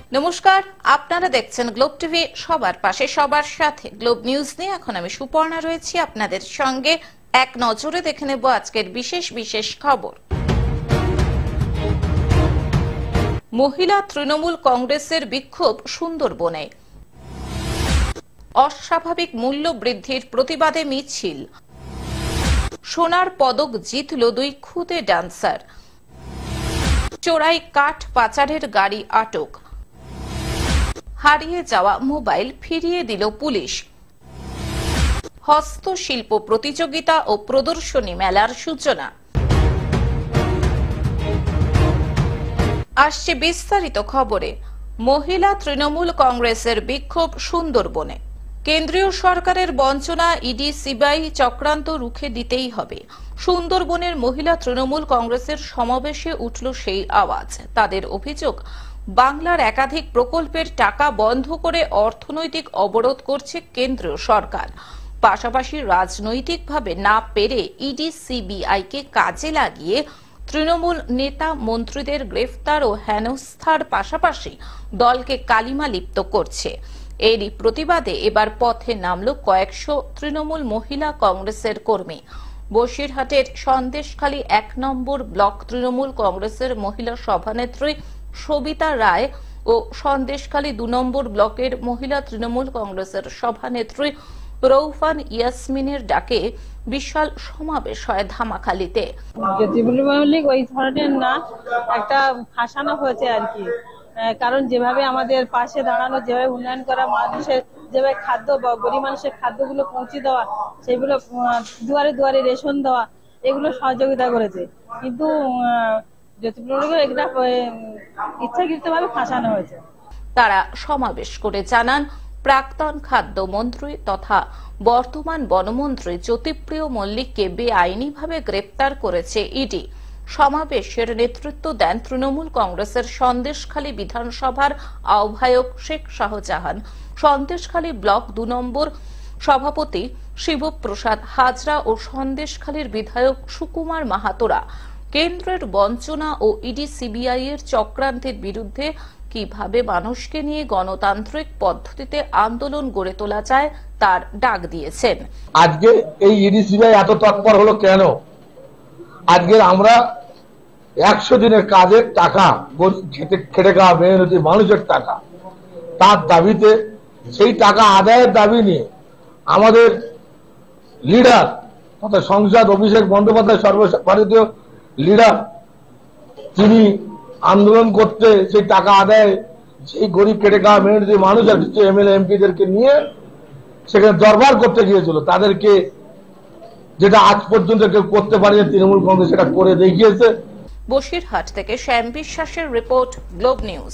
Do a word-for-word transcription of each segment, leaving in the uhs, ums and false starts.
নমস্কার, আপনারা দেখছেন গ্লোব টিভি, সবার পাশে সবার সাথে। গ্লোব নিউজ নিয়ে এখন আমি সুপর্ণা রয়েছি আপনাদের সঙ্গে। এক নজরে দেখে নেব আজকের বিশেষ বিশেষ খবর। মহিলা তৃণমূল কংগ্রেসের বিক্ষোভ সুন্দরবনে। অস্বাভাবিক মূল্য বৃদ্ধির প্রতিবাদে মিছিল। সোনার পদক জিতল দুই খুদে ডান্সার। চোরাই কাঠ পাচারের গাড়ি আটক। হারিয়ে যাওয়া মোবাইল ফিরিয়ে দিল পুলিশ। হস্তশিল্প প্রতিযোগিতা ও প্রদর্শনী মেলার সূচনা। আসছে বিস্তারিত খবরে। মহিলা তৃণমূল কংগ্রেসের বিক্ষোভ সুন্দরবনে। কেন্দ্রীয় সরকারের বঞ্চনা, ইডি সিবিআই চক্রান্ত রুখে দিতেই হবে। সুন্দরবনের মহিলা তৃণমূল কংগ্রেসের সমাবেশে উঠল সেই আওয়াজ। তাদের অভিযোগ, বাংলার একাধিক প্রকল্পের টাকা বন্ধ করে অর্থনৈতিক অবরোধ করছে কেন্দ্রীয় সরকার। পাশাপাশি রাজনৈতিকভাবে না পেরে ইডি সিবিআই কে কাজে লাগিয়ে তৃণমূল নেতা মন্ত্রীদের গ্রেফতার ও হেনস্থার পাশাপাশি দলকে কালিমা লিপ্ত করছে। এরই প্রতিবাদে এবার পথে নামল কয়েকশো তৃণমূল মহিলা কংগ্রেসের কর্মী। বসিরহাটের সন্দেশখালী এক নম্বর ব্লক তৃণমূল কংগ্রেসের মহিলা সভানেত্রী সবিতা রায় ও সন্দেশখালী দু নম্বর ব্লকের মহিলা তৃণমূল কংগ্রেসের সভানেত্রী রৌফান ইয়াসমিনের ডাকে বিশাল সমাবেশ হয় ধামাখালীতে। ওই ধরনের না, একটা ফাঁসানো হয়েছে আর কি। কারণ যেভাবে আমাদের পাশে দাঁড়ানো, যেভাবে উন্নয়ন করা, মানুষের যেভাবে খাদ্য, গরিব মানুষের খাদ্যগুলো পৌঁছে দেওয়া, সেগুলো দুয়ারে দুয়ারে রেশন দেওয়া, এগুলো সহযোগিতা করেছে। কিন্তু ইচ্ছাকৃতভাবে ফাঁসানো হয়েছে। তারা সমাবেশ করে জানান, প্রাক্তন খাদ্যমন্ত্রী তথা বর্তমান বনমন্ত্রী জ্যোতিপ্রিয় মল্লিককে বেআইনিভাবে গ্রেপ্তার করেছে ইডি। সমাবেশের নেতৃত্ব দেন তৃণমূল কংগ্রেসের সন্দেশখালী বিধানসভার আহ্বায়ক শেখ শাহজাহান, সন্দেশখালী ব্লক দু নম্বর সভাপতি শিবপ্রসাদ হাজরা ও সন্দেশখালীর বিধায়ক সুকুমার মাহাতোরা। কেন্দ্রের বঞ্চনা ও ইডি সিবিআই এর চক্রান্তের বিরুদ্ধে কিভাবে মানুষকে নিয়ে গণতান্ত্রিক পদ্ধতিতে আন্দোলন গড়ে তোলা যায় তার ডাক দিয়েছেন। আজকে এই ইডি সিবিআই এত তৎপর হলো কেন? আজকে আমরা একশো দিনের কাজের টাকা, খেটে খেটে খাওয়া মেহনতি মানুষের টাকা, তার দাবিতে সেই টাকা আদায়ের দাবি নিয়ে আমাদের লিডার তথা সংসদ অভিষেক বন্দ্যোপাধ্যায়, সর্বভারতীয় লিডার, তিনি আন্দোলন করতে সেই টাকা আদায়, সেই গরিব খেটে খাওয়া মেহনতি মানুষ আর এমএলএ এমপিদেরকে নিয়ে সেখানে দরবার করতে গিয়েছিল। তাদেরকে যেটা আজ পর্যন্ত কেউ করতে পারেনি, তৃণমূল কংগ্রেস সেটা করে দেখিয়েছে। বসিরহাট থেকে শ্যাম বিশ্বাসের রিপোর্ট, গ্লোব নিউজ।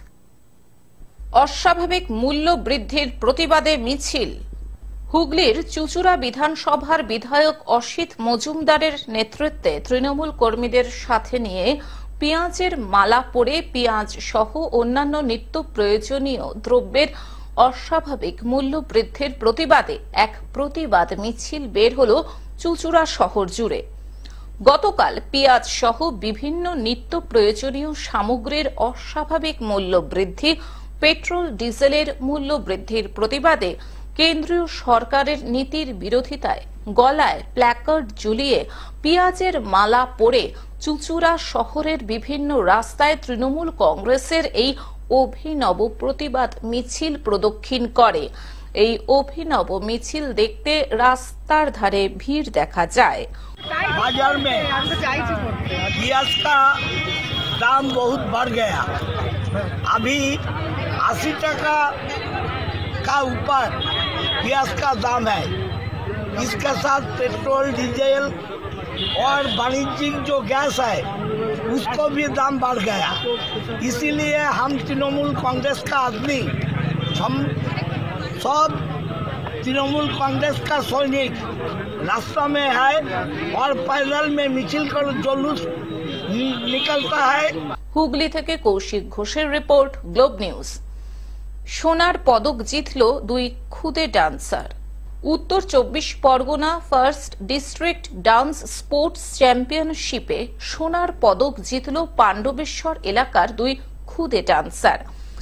অস্বাভাবিক মূল্য বৃদ্ধির প্রতিবাদে মিছিল। হুগলির চুচুড়া বিধানসভার বিধায়ক অসিত মজুমদারের নেতৃত্বে তৃণমূল কর্মীদের সাথে নিয়ে পেঁয়াজের মালা পরে পেঁয়াজ সহ অন্যান্য নিত্য প্রয়োজনীয় দ্রব্যের অস্বাভাবিক মূল্য বৃদ্ধির প্রতিবাদে এক প্রতিবাদ মিছিল বের হল চুচুড়া শহর জুড়ে। গতকাল পেঁয়াজ সহ বিভিন্ন নিত্য প্রয়োজনীয় সামগ্রীর অস্বাভাবিক মূল্য বৃদ্ধি, পেট্রোল ডিজেলের মূল্য বৃদ্ধির প্রতিবাদে কেন্দ্রীয় সরকারের নীতির বিরোধিতায় গলায় প্ল্যাকার্ড ঝুলিয়ে পেঁয়াজের মালা পরে চুচুড়া শহরের বিভিন্ন রাস্তায় তৃণমূল কংগ্রেসের এই অভিনব প্রতিবাদ মিছিল প্রদক্ষিণ করে। এই অভিনব মিছিল দেখতে রাস্তার ধারে ভিড় দেখা যায়। बाजार में प्याज का दाम बहुत बढ़ गया। अभी अस्सी टका का ऊपर प्याज का दाम है। इसके साथ पेट्रोल, डीजल और वाणिज्यिक जो गैस है उसको भी दाम बढ़ गया। इसीलिए हम तृणमूल कांग्रेस का आदमी, हम सब तृणमूल कांग्रेस का सैनिक रास्ता में है और पैदल में मिছিল कर जुलूस निकलता है। হুগলি থেকে কৌশিক ঘোষের রিপোর্ট, গ্লোব নিউজ। সোনার পদক জিতল দুই খুদে ডান্সার। উত্তর চব্বিশ Pargana first district dance sports চ্যাম্পিয়নশিপে সোনার পদক জিতল পাণ্ডবেশ্বর এলাকার দুই খুদে ডান্সার।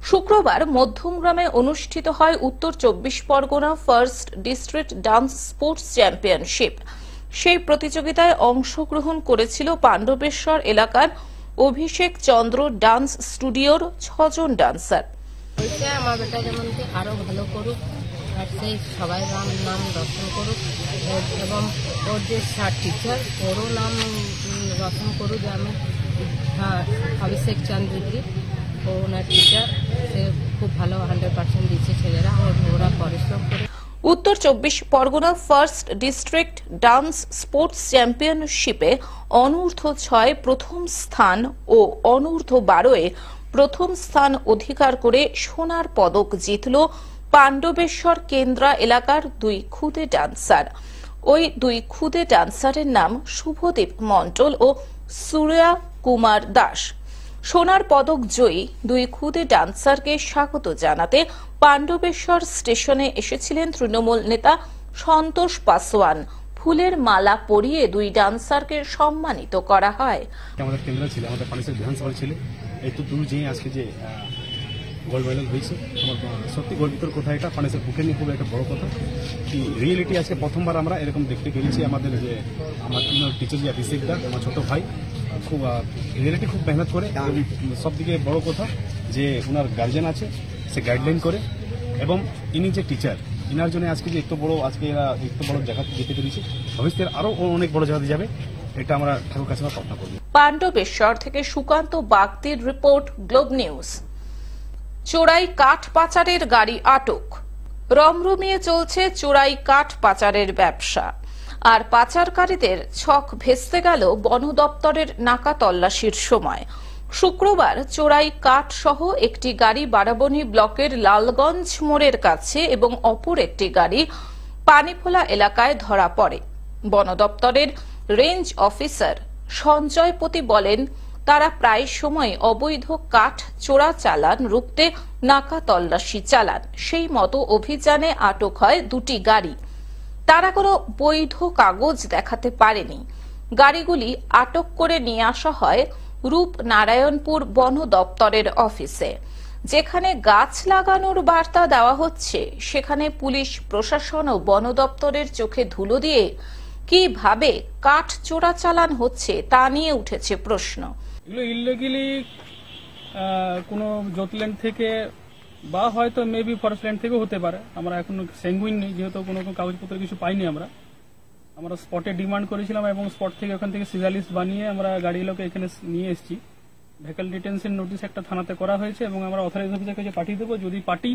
শুক্রবার মধ্যমগ্রামে অনুষ্ঠিত হয় উত্তর চব্বিশ Pargana first district dance sports championship. সেই প্রতিযোগিতায় অংশগ্রহণ করেছিল পাণ্ডবেশ্বর এলাকার অভিষেক চন্দ্র ডান্স স্টুডিওর ছজন ডান্সার। আমার বেটা যেমন আরো ভালো করুক আর সেই সবাই নাম নাম রোশন করুক এবং ওর যে স্যার টিচার ওরও নাম রোশন করুক। যে আমি হ্যাঁ অভিষেক চন্দ্রগিরি ও ওনার টিচার, সে খুব ভালো হান্ড্রেড পার্সেন্ট দিচ্ছে ছেলেরা, ওরা পরিশ্রম করে। উত্তর চব্বিশ Pargana first district dance sports চ্যাম্পিয়নশিপে অনূর্ধ্ব ছয় প্রথম স্থান ও অনূর্ধ্ব বারোয় প্রথম স্থান অধিকার করে সোনার পদক জিতল পাণ্ডবেশ্বর কেন্দ্রা এলাকার দুই খুদে ডান্সার। ওই দুই খুদে ডান্সারের নাম শুভদীপ মণ্ডল ও সুরিয়া কুমার দাস। সোনার পদক জয়ী দুই খুদে ডান্সারকে স্বাগত জানাতে পাণ্ডবেশ্বর স্টেশনে এসেছিলেন তৃণমূল নেতা সন্তোষ পাসওয়ান। ফুলের মালা পরিয়ে দুই ডান্সারকে সম্মানিত করা হয়। আমাদের কেন্দ্র ছিল, আমাদের পানিসের বিধানসভা ছিল, এই তো দূর যে আজকে যে গোল্ড মেডেল হয়েছে, আমার সত্যি গর্বিতর কথা। এটা পানিসের বুকে নিয়ে খুব একটা বড় কথা কি রিয়েলিটি আজকে প্রথমবার আমরা এরকম দেখতে পেরেছি। আমাদের যে আমার টিচার যে অভিষেক দা, আমার ছোট ভাই, খুব রিয়েলিটি খুব মেহনত করে। সব দিকে বড় কথা যে ওনার গার্জেন আছে, সে গাইডলাইন করে, এবং ইনি যে টিচার, ইনার জন্য আজকে যে এত বড় আজকে এরা এত বড় জায়গাতে যেতে পেরেছি, ভবিষ্যতে আরো অনেক বড় জায়গাতে যাবে, এটা আমরা ঠাকুর কাছে প্রার্থনা করব। পাণ্ডবেশ্বর থেকে সুকান্ত বাগদির রিপোর্ট, গ্লোব নিউজ। চোরাই কাঠ পাচারের গাড়ি আটক। রমরমিয়ে চলছে চোরাই কাঠ পাচারের ব্যবসা, আর পাচারকারীদের ছক ভেস্তে গেল বন দপ্তরের নাকা তল্লাশির সময়। শুক্রবার চোরাই কাঠ সহ একটি গাড়ি বারাবণী ব্লকের লালগঞ্জ মোড়ের কাছে এবং অপর একটি গাড়ি পানিফোলা এলাকায় ধরা পড়ে। বন দপ্তরের রেঞ্জ অফিসার সঞ্জয়পতি বলেন, তারা প্রায় সময় অবৈধ কাঠ চোরা চালান রুখতে নাকা তল্লাশি চালান। সেই মতো অভিযানে আটক হয় দুটি গাড়ি। তারা কোনো বৈধ কাগজ দেখাতে পারেনি। গাড়িগুলি আটক করে নিয়ে আসা হয় রূপনারায়ণপুর বন দপ্তরের অফিসে। যেখানে গাছ লাগানোর বার্তা দেওয়া হচ্ছে, সেখানে পুলিশ প্রশাসন ও বন দপ্তরের চোখে ধুলো দিয়ে কিভাবে কাঠ চোরাচালান হচ্ছে তা নিয়ে উঠেছে প্রশ্ন। এগুলো ইলিগালি কোনো জোটল্যান্ড থেকে বা হয়তো মেবি ফরেস্ট ল্যান্ড থেকেও হতে পারে। আমরা এখন সেঙ্গুইন নেই, যেহেতু কোনো কাগজপত্র কিছু পাইনি। আমরা আমরা স্পটে ডিমান্ড করেছিলাম এবং স্পট থেকে ওখান থেকে সিজালিস্ট বানিয়ে আমরা গাড়িগুলোকে এখানে নিয়ে এসেছি। ভেহিকল ডিটেনশন নোটিশ একটা থানাতে করা হয়েছে এবং আমরা অথরাইজ অফিসার কাছে পাঠিয়ে দেবো। যদি পার্টি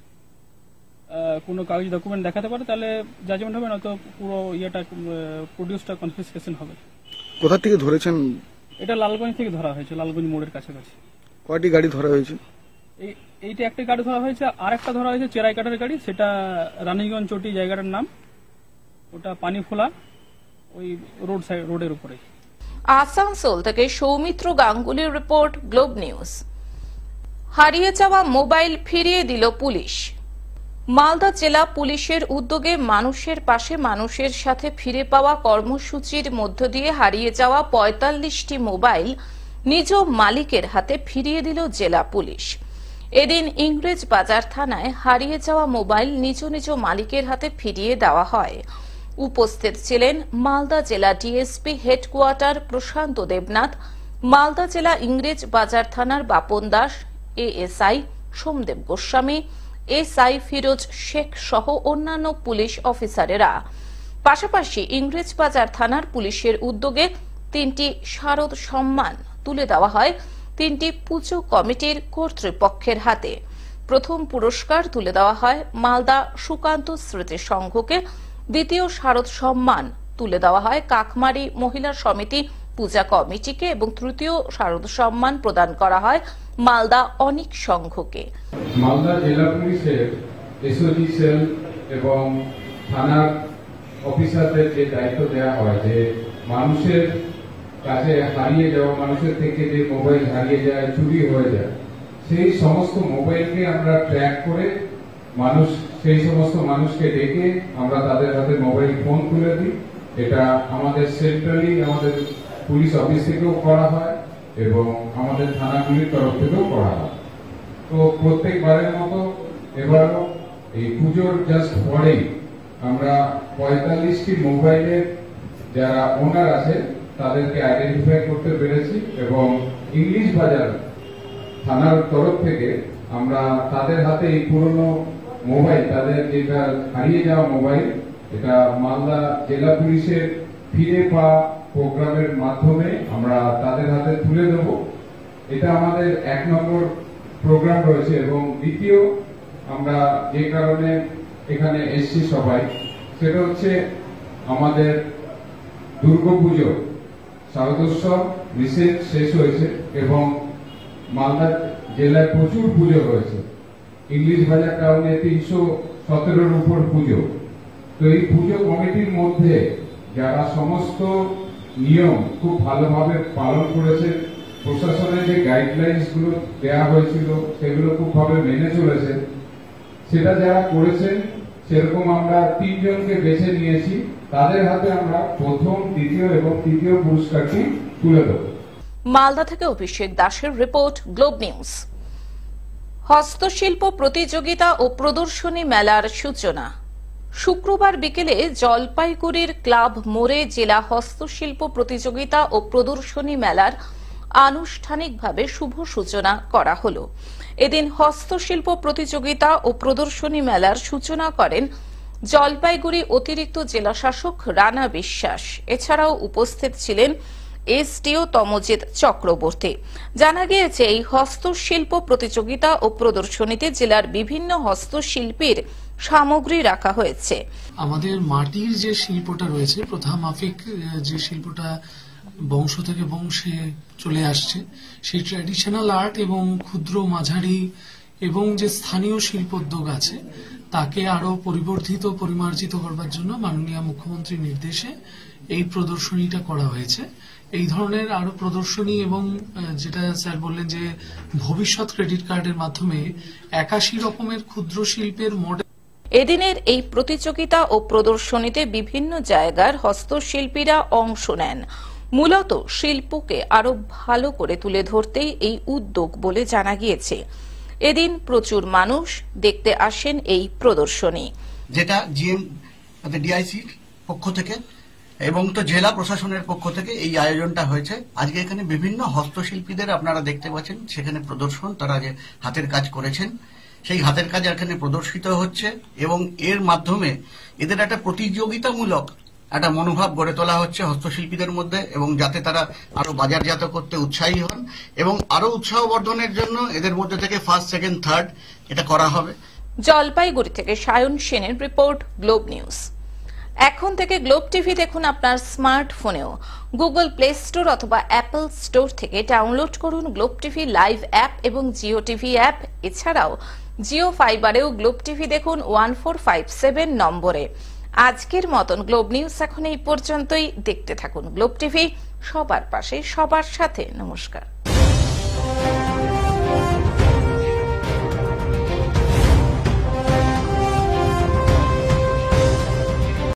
কোনো কাগজ ডকুমেন্ট দেখাতে পারে তাহলে জাজমেন্ট হবে, নয়তো পুরো ইয়েটা প্রডিউসটা কনফিসকেশন হবে। কোথা থেকে ধরেছেন? এটা লালগঞ্জ থেকে ধরা হয়েছে, লালগঞ্জ মোড়ের কাছাকাছি। কয়টি গাড়ি ধরা হয়েছে? এই এইটা একটা গাড়ি ধরা হয়েছে, আর একটা ধরা হয়েছে চেরাই কাঠের গাড়ি, সেটা রানীগঞ্জ চটি জায়গাটার নাম, ওটা পানিফোলা ওই রোড সাইড রোডের উপরে। আসানসোল থেকে সৌমিত্র গাঙ্গুলির রিপোর্ট, গ্লোব নিউজ। হারিয়ে যাওয়া মোবাইল ফিরিয়ে দিল পুলিশ। মালদা জেলা পুলিশের উদ্যোগে মানুষের পাশে মানুষের সাথে ফিরে পাওয়া কর্মসূচির মধ্য দিয়ে হারিয়ে যাওয়া পঁয়তাল্লিশটি মোবাইল নিজ মালিকের হাতে ফিরিয়ে দিল জেলা পুলিশ। এদিন ইংরেজ বাজার থানায় হারিয়ে যাওয়া মোবাইল নিজ নিজ মালিকের হাতে ফিরিয়ে দেওয়া হয়। উপস্থিত ছিলেন মালদা জেলা ডিএসপি হেডকোয়ার্টার প্রশান্ত দেবনাথ, মালদা জেলা ইংরেজ বাজার থানার বাপন দাস, এএসআই সোমদেব গোস্বামী, এসআই ফিরোজ শেখ সহ অন্যান্য পুলিশ অফিসারেরা। পাশাপাশি ইংরেজ বাজার থানার পুলিশের উদ্যোগে তিনটি শারদ সম্মান তুলে দেওয়া হয় তিনটি পুজো কমিটির কর্তৃপক্ষের হাতে। প্রথম পুরস্কার তুলে দেওয়া হয় মালদা সুকান্ত স্মৃতি সংঘকে, দ্বিতীয় শারদ সম্মান তুলে দেওয়া হয় কাকমারি মহিলা সমিতি পূজা কমিটিকে এবং তৃতীয় শারদ সম্মান প্রদান করা হয় মালদা অনিক সংঘকে। মালদা জেলা পুলিশের এসওজি সেল এবং থানার অফিসারদের যে দায়িত্ব দেওয়া হয় যে মানুষের কাছে হারিয়ে যাওয়া, মানুষের থেকে যে মোবাইল হারিয়ে যায়, চুরি হয়ে যায়, সেই সমস্ত মোবাইলকে আমরা ট্র্যাক করে মানুষ সেই সমস্ত মানুষকে ডেকে আমরা তাদের হাতে মোবাইল ফোন তুলে দিই। এটা আমাদের সেন্ট্রালি আমাদের পুলিশ অফিস থেকেও করা হয় এবং আমাদের থানাগুলির তরফ থেকেও করা হয়। তো প্রত্যেকবারের মতো এবারও এই পুজোর জাস্ট পরেই আমরা পঁয়তাল্লিশটি মোবাইলের যারা ওনার আছে তাদেরকে আইডেন্টিফাই করতে পেরেছি এবং ইংলিশ বাজার থানার তরফ থেকে আমরা তাদের হাতে এই পুরনো মোবাইল, তাদের যেটা হারিয়ে যাওয়া মোবাইল, এটা মালদা জেলা পুলিশের ফিরে পাওয়া প্রোগ্রামের মাধ্যমে আমরা তাদের হাতে তুলে দেব। এটা আমাদের এক নম্বর প্রোগ্রাম রয়েছে। এবং দ্বিতীয় আমরা যে কারণে এখানে এসছি সবাই, সেটা হচ্ছে আমাদের দুর্গাপুজো শারদোৎসব রিসেন্ট শেষ হয়েছে এবং মালদা জেলায় প্রচুর পুজো হয়েছে। ইংলিশ বাজার টাউনে তিনশো সতেরোর উপর পুজো। তো এই পুজো কমিটির মধ্যে যারা সমস্ত নিয়ম খুব ভালোভাবে পালন করেছে, প্রশাসনের যে গাইডলাইন্স গুলো দেওয়া হয়েছিল সেগুলো খুব ভাবে মেনে চলেছে, সেটা যারা করেছেন সেরকম আমরা তিনজনকে বেছে নিয়েছি। তাদের হাতে আমরা প্রথম, দ্বিতীয় এবং তৃতীয় পুরস্কারটি তুলে দেব। মালদা থেকে অভিষেক দাসের রিপোর্ট, গ্লোব নিউজ। হস্তশিল্প প্রতিযোগিতা ও প্রদর্শনী মেলার সূচনা শুক্রবার বিকেলে জলপাইগুড়ির ক্লাব মোড়ে জেলা হস্তশিল্প প্রতিযোগিতা ও প্রদর্শনী মেলার আনুষ্ঠানিকভাবে শুভ সূচনা করা হল। এদিন হস্তশিল্প প্রতিযোগিতা ও প্রদর্শনী মেলার সূচনা করেন জলপাইগুড়ি অতিরিক্ত জেলাশাসক রানা বিশ্বাস। এছাড়াও উপস্থিত ছিলেন এসডিও তমজিৎ চক্রবর্তী। জানা গিয়েছে এই হস্তশিল্প প্রতিযোগিতা ও প্রদর্শনীতে জেলার বিভিন্ন হস্তশিল্পীর সামগ্রী রাখা হয়েছে। আমাদের মাটির যে শিল্পটা রয়েছে, প্রথা মাফিক যে শিল্পটা বংশ থেকে বংশে চলে আসছে, সেই ট্র্যাডিশনাল আর্ট এবং ক্ষুদ্র মাঝারি এবং যে স্থানীয় শিল্পোদ্যোগ আছে তাকে আরো পরিবর্ধিত পরিমার্জিত করবার জন্য মাননীয় মুখ্যমন্ত্রীর নির্দেশে এই প্রদর্শনীটা করা হয়েছে। এই ধরনের আরো প্রদর্শনী এবং যেটা স্যার বললেন যে ভবিষ্যৎ ক্রেডিট কার্ডের মাধ্যমে একাশি রকমের ক্ষুদ্র শিল্পের মডেল। এদিনের এই প্রতিযোগিতা ও প্রদর্শনীতে বিভিন্ন জায়গার হস্তশিল্পীরা অংশ নেন। মূলত শিল্পকে আরো ভালো করে তুলে ধরতেই এই উদ্যোগ বলে জানা গিয়েছে। এদিন প্রচুর মানুষ দেখতে আসেন এই প্রদর্শনী, যেটা জিএম ডিআইসির পক্ষ থেকে এবং তো জেলা প্রশাসনের পক্ষ থেকে এই আয়োজনটা হয়েছে। আজকে এখানে বিভিন্ন হস্তশিল্পীদের আপনারা দেখতে পাচ্ছেন, সেখানে প্রদর্শন, তারা যে হাতের কাজ করেছেন সেই হাতের কাজ এখানে প্রদর্শিত হচ্ছে এবং এর মাধ্যমে এদের একটা প্রতিযোগিতামূলক একটা মনোভাব গড়ে তোলা হচ্ছে হস্তশিল্পীদের মধ্যে, এবং যাতে তারা আরো বাজারজাত করতে উৎসাহী হন এবং আরো উৎসাহ বর্ধনের জন্য এদের মধ্যে থেকে ফার্স্ট, সেকেন্ড, থার্ড এটা করা হবে। জলপাইগুড়ি থেকে সায়ন সেনের রিপোর্ট, গ্লোব নিউজ। এখন থেকে গ্লোব টিভি দেখুন আপনার স্মার্টফোনেও। গুগল প্লে স্টোর অথবা অ্যাপল স্টোর থেকে ডাউনলোড করুন গ্লোব টিভি লাইভ অ্যাপ এবং জিও টিভি অ্যাপ। এছাড়াও জিও ফাইবারেও গ্লোব টিভি দেখুন ওয়ান ফোর ফাইভ সেভেন নম্বরে। আজকের মতন গ্লোব নিউজ এখন এই পর্যন্তই। দেখতে থাকুন গ্লোব টিভি, সবার পাশে সবার সাথে। নমস্কার।